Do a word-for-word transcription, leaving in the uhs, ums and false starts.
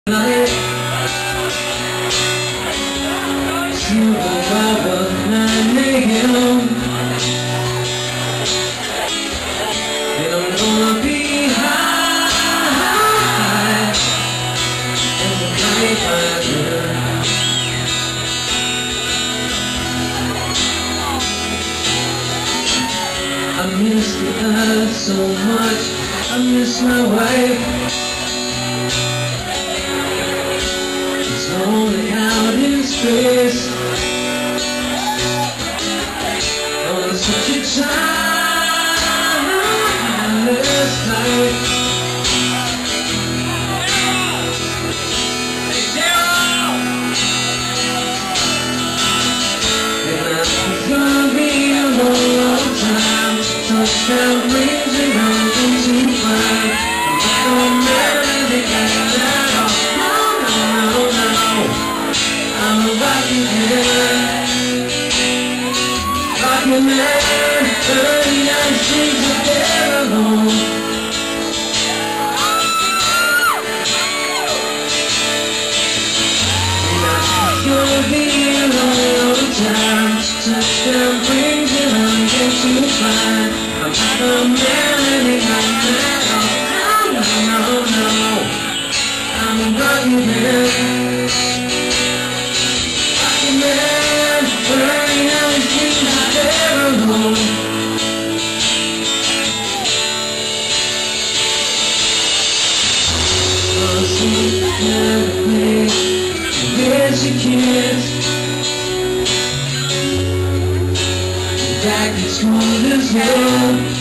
night to about nine a m and I'm gonna be high as the night rises. I miss the earth so much, I miss my wife. Only out in space on such a timeless night. And I'm gonna be a long, long time. Touchdown rings around into fire. I'm not gonna marry the guy at all. I'm a rockin' man, rockin' man, thirty-nine streets of there alone. And I'm gonna be a long, long time. Touchdown brings it on, get too fine. I'm not a man, and I'm not, no, no, no, no. I'm a rockin' man. Where's your kids? Back in school as well.